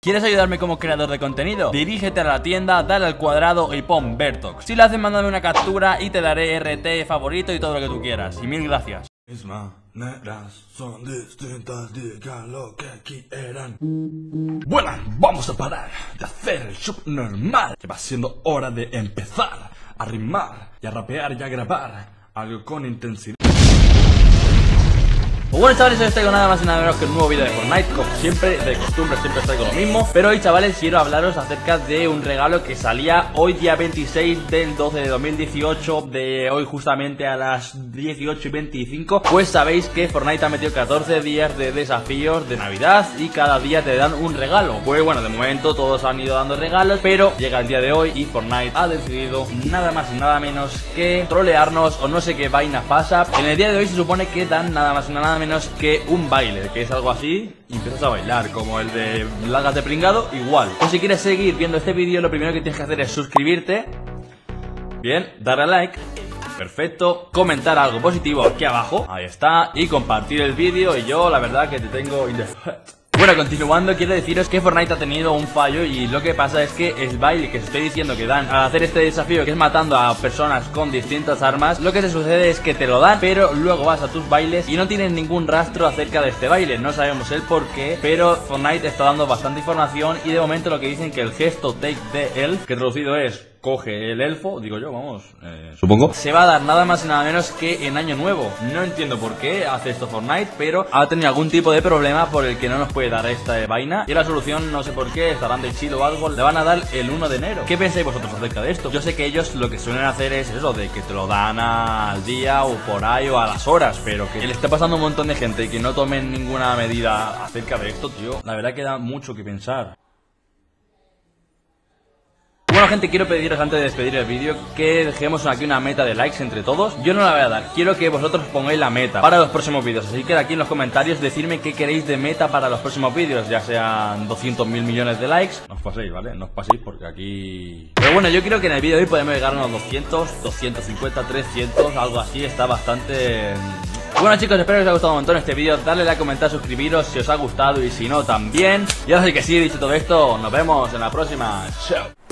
¿Quieres ayudarme como creador de contenido? Dirígete a la tienda, dale al cuadrado y pon Bertox. Si lo haces, mándame una captura y te daré RT, favorito y todo lo que tú quieras. Y mil gracias. Mis maneras son distintas, digan lo que quieran. Bueno, vamos a parar de hacer el subnormal. Que va siendo hora de empezar a rimar y a rapear y a grabar algo con intensidad. Pues bueno, chavales, hoy os traigo nada más y nada menos que un nuevo vídeo de Fortnite. Como siempre, de costumbre, siempre os traigo lo mismo. Pero hoy, chavales, quiero hablaros acerca de un regalo que salía hoy día 26 del 12 de 2018, de hoy justamente a las 18:25. Pues sabéis que Fortnite ha metido 14 días de desafíos de Navidad y cada día te dan un regalo. Pues bueno, de momento todos han ido dando regalos, pero llega el día de hoy y Fortnite ha decidido nada más y nada menos que trolearnos o no sé qué vainas pasa. En el día de hoy se supone que dan nada más y nada menos que un baile, que es algo así y empiezas a bailar, como el de Lagas de Pringado, igual. Pues si quieres seguir viendo este vídeo, lo primero que tienes que hacer es suscribirte, bien, darle a like, perfecto, comentar algo positivo aquí abajo, ahí está, y compartir el vídeo. Y yo la verdad que te tengo in the head. Bueno, continuando, quiero deciros que Fortnite ha tenido un fallo y lo que pasa es que el baile que os estoy diciendo que dan al hacer este desafío, que es matando a personas con distintas armas, lo que te sucede es que te lo dan, pero luego vas a tus bailes y no tienes ningún rastro acerca de este baile. No sabemos el por qué, pero Fortnite está dando bastante información y de momento lo que dicen que el gesto Take the Elf, que traducido es coge el elfo, digo yo, vamos, supongo, se va a dar nada más y nada menos que en Año Nuevo. No entiendo por qué hace esto Fortnite, pero ha tenido algún tipo de problema por el que no nos puede dar esta vaina. Y la solución, no sé por qué, estarán de chill o algo, le van a dar el 1 de enero. ¿Qué pensáis vosotros acerca de esto? Yo sé que ellos lo que suelen hacer es eso, de que te lo dan al día o por ahí o a las horas, pero que le esté pasando a un montón de gente y que no tomen ninguna medida acerca de esto, tío, la verdad que da mucho que pensar. Bueno, gente, quiero pediros antes de despedir el vídeo que dejemos aquí una meta de likes entre todos. Yo no la voy a dar, quiero que vosotros pongáis la meta para los próximos vídeos. Así que aquí en los comentarios decidme qué queréis de meta para los próximos vídeos, ya sean 200.000 millones de likes. No os paséis, ¿vale? No os paséis porque aquí... Pero bueno, yo creo que en el vídeo de hoy podemos llegar a unos 200, 250, 300, algo así. Está bastante... Bueno, chicos, espero que os haya gustado un montón este vídeo. Dale like, comentar, suscribiros si os ha gustado y si no también. Y ahora sí que sí, dicho todo esto, nos vemos en la próxima. Chao.